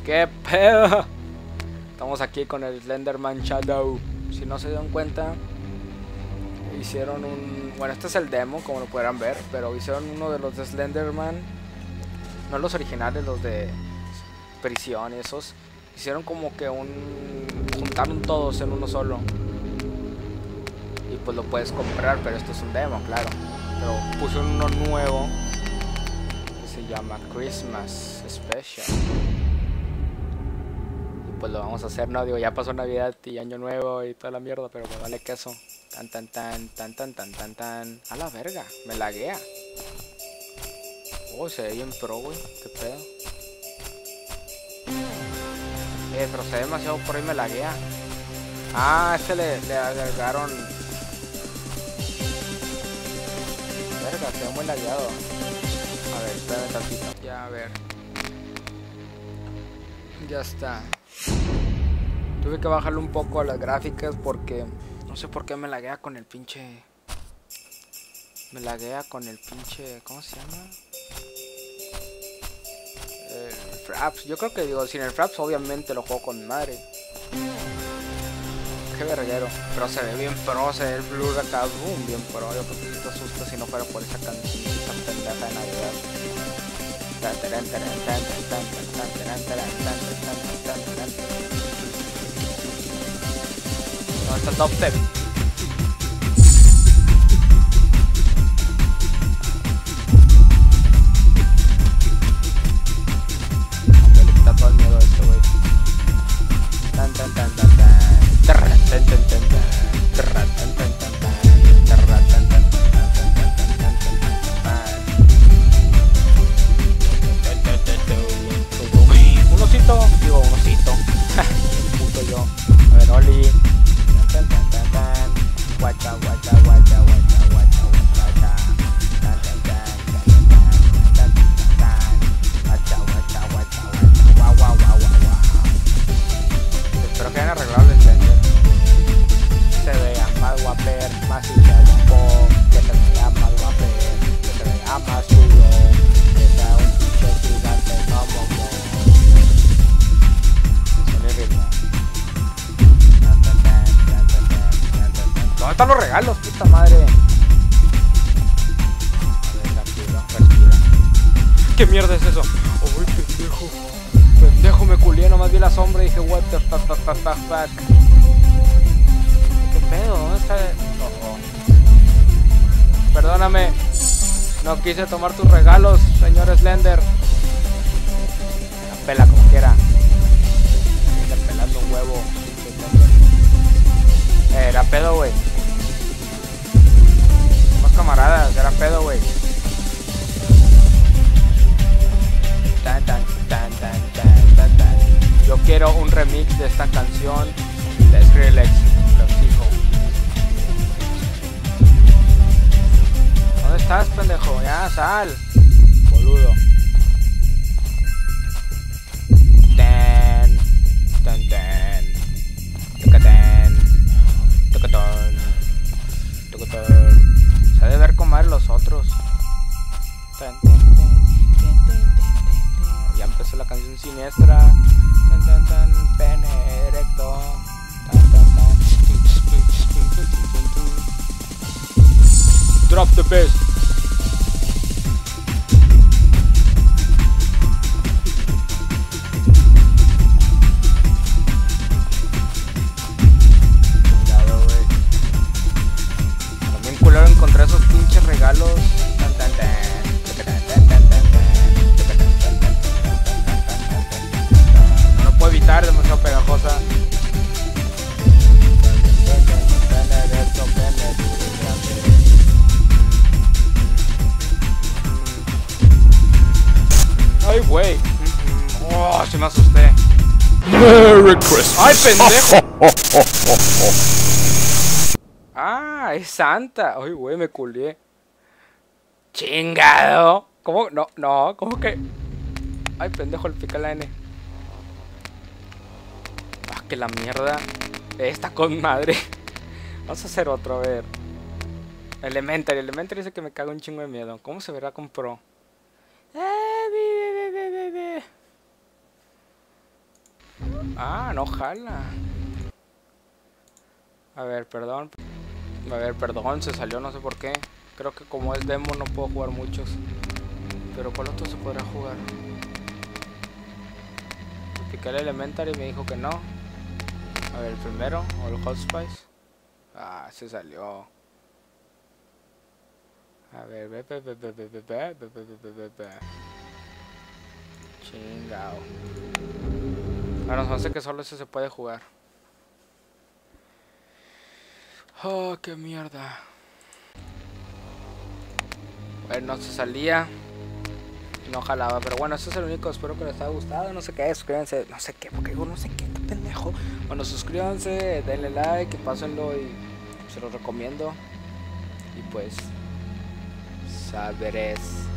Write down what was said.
¿Qué pedo? Estamos aquí con el Slenderman Shadow. Si no se dan cuenta, hicieron un... Bueno, este es el demo, como lo podrán ver, pero hicieron uno de los de Slenderman. No los originales, los de prisión y esos. Hicieron como que juntaron todos en uno solo. Y pues lo puedes comprar, pero esto es un demo, claro. Pero puse uno nuevo que se llama Christmas Special. Y pues lo vamos a hacer, no digo, ya pasó Navidad y Año Nuevo y toda la mierda, pero me vale queso. Tan tan tan tan tan tan tan tan. A la verga, me laguea. Oh, se ve bien pro, güey. Qué pedo. Pero se ve demasiado por ahí, me laguea. Ah, este le agregaron. Verga, se ve muy lagueado. A ver, espérame tantito. Ya, a ver. Ya está. Tuve que bajarle un poco a las gráficas porque no sé por qué me laguea con el pinche. Me laguea con el pinche. ¿Cómo se llama? El Fraps. Yo creo que digo, sin el Fraps obviamente lo juego con madre. Qué verguero. Pero se ve bien pro, se ve el blur acá, boom, bien pro. Yo creo que si te asusta si no fuera por esa cancioncita pendeja de Navidad. No, está top step. Le quita todo el miedo a este güey. Tan tan tan tan tan. Un osito, digo un osito. Puto yo. A ver, Oli. Guacha, guacha, guacha, guacha, guacha, guacha. Espero que hayan arreglado el Slender. Se vea más guaper, más guapo, que se vea más guaper, que se vea más chulo, que sea un pinche gigante como vos. Son el ritmo. ¿Dónde están los regalos, puta madre? A ver, tranquilo, respira. ¿Qué mierda es eso? ¡Uy, pendejo! Pendejo, me culié, nomás vi la sombra y dije, what the fuck. ¿Qué pedo? ¿Dónde está? Perdóname. No quise tomar tus regalos, señor Slender. La pela como quiera. Está pelando un huevo. Era pedo, güey. Somos camaradas, era pedo, güey. Tan, tan, tan, tan, tan, tan, tan. Yo quiero un remix de esta canción de Skrillex, los hijos. ¿Dónde estás, pendejo? Ya, sal. Boludo. Tan, tan, tan. Tocatán. Tocatón. Tocatón. Se ha de ver cómo eran los otros. Tan, tan, tan, tan, tan, tan, tan. Ya empezó la canción siniestra. Tan, tan, tan, pene erecto. Tan, tan, tan. Drop the bass. Chingado, güey. También culero encontré esos pinches regalos. Tan, tan, tan. No lo puedo evitar, es demasiado pegajosa. Ay, güey. Oh, se me asusté. Merry Christmas. Ay, pendejo. Ah, es Santa. Ay, güey, me culié. Chingado. ¿Cómo? No, no, ¿cómo que? Ay, pendejo, le pica la N. Ah, que la mierda. Está con madre. Vamos a hacer otro, a ver. Elementary dice que me caga un chingo de miedo. ¿Cómo se verá con Pro? Ah, no jala. A ver, perdón. A ver, perdón, se salió, no sé por qué. Creo que como es demo no puedo jugar muchos. Pero ¿cuál otro se podrá jugar? Piqué el Elementary y me dijo que no. A ver, el primero, o el Hot Spice. Ah, se salió. A ver, chingao. Ahora nos hace que solo ese se puede jugar. Oh, qué mierda. Bueno, se salía. No jalaba, pero bueno, este es el único. Espero que les haya gustado. No sé qué, suscríbanse. No sé qué, porque digo no sé qué, qué pendejo. Bueno, suscríbanse, denle like, pásenlo y se los recomiendo. Y pues, sabres.